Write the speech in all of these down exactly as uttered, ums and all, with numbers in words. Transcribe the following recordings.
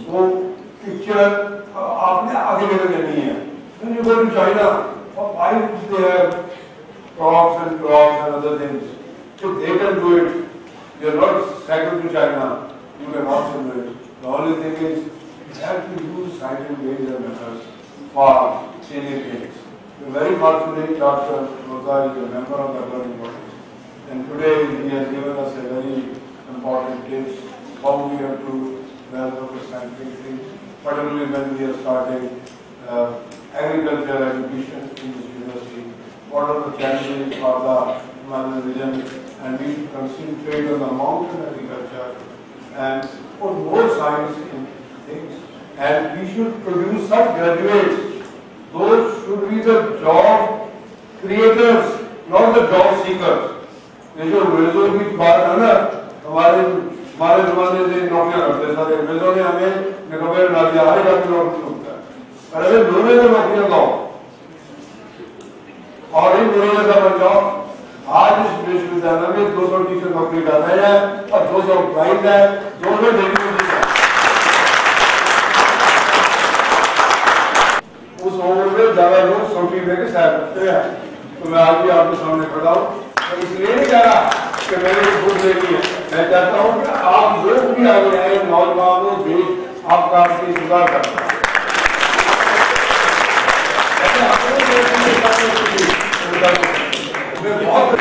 वो पिक्चर आपने आगे लेकर जानी है. When you go to China, why they have crops and crops and other things? So they can do it. You are not cycled to China. You can also do it. The only thing is you have to use scientific ways and methods for changing things. We are very fortunate Doctor Lodha is a member of the governing body. And today he has given us a very important tips how we have to develop the scientific things, particularly when we are starting uh, agriculture education in this university. What are the challenges for the human vision, and we should concentrate on the mountain agriculture and put more science in things. And we should produce such graduates. Those should be the job creators, not the job seekers. ये जो वेजों की बात है ना, हमारे हमारे जमाने से नौकरियां करते सारे वेजों ने हमें निकम्मे बना दिया, हर एक नौकरी होता है. अरे दोनों ने नौकरियां दो और इन दोनों जैसा बन जाओ. आज इस विश्वविद्यालय में दो सौ टीचर नौकरी कर रहे हैं और दो सौ प्राइवेट है, दोनों डेली है. उस उम्र में ज्यादा लोग सोटी लेके शायद करते हैं. तो मैं आज भी आपके सामने खड़ा हूँ. तो इसलिए नहीं कह रहा कि मैंने भूल देखी है. मैं चाहता हूँ कि आप लोग भी आगे आए, नौजवानों देश आपका आपकी सुधार करता है. बहुत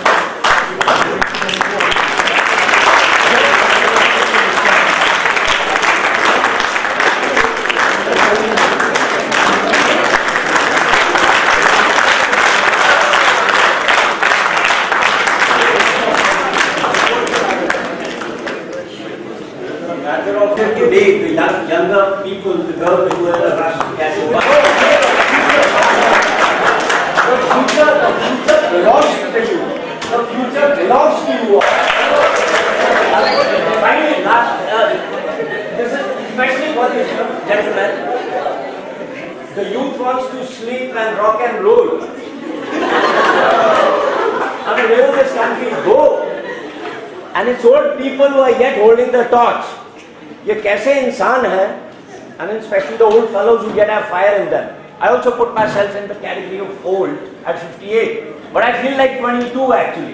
today, the young, younger people, the girls who are rushed to catch up. The future, the future belongs to you. The future belongs to you. Finally, last, uh, this is especially for this gentleman. The youth wants to sleep and rock and roll. I mean, where will this country go? And it's old people who are yet holding the torch. ये कैसे इंसान हैं? I mean, especially the old fellows who yet have fire in them. I also put myself in the category of old at fifty-eight, but I feel like twenty-two actually.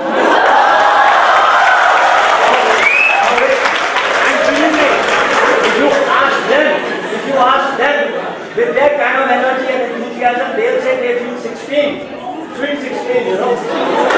If you ask them, if you ask them with their kind of energy and enthusiasm, they'll say they feel sixteen, sweet sixteen, you know.